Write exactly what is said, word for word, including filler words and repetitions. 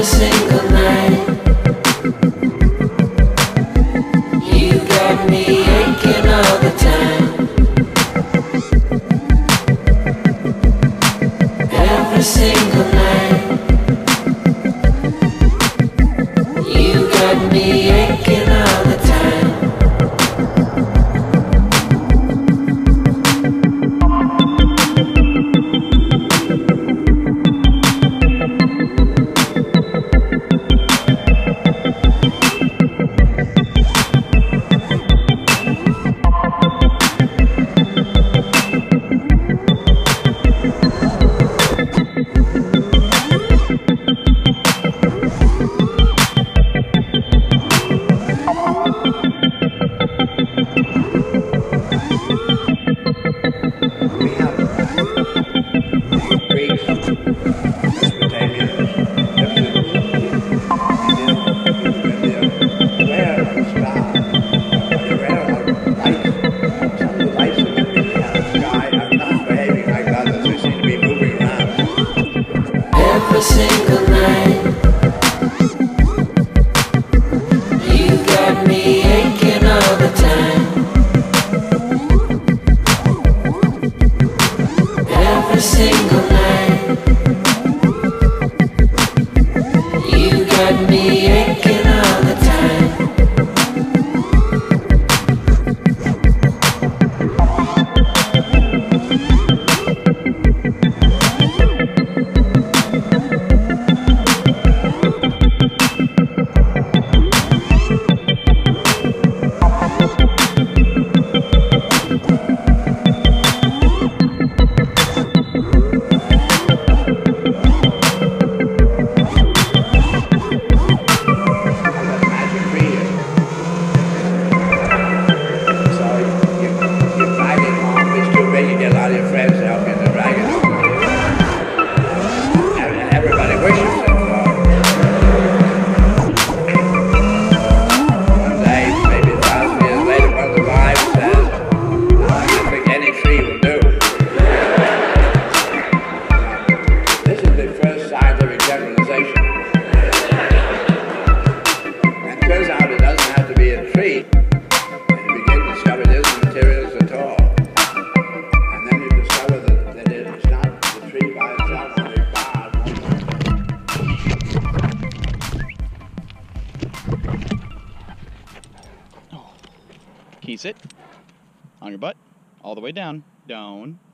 single night. You got me aching all the time. Every single night. You got me aching all the time. Every single night. You got me aching all the time. Every single night. You got me aching all the time. Key sit on your butt, all the way down, down.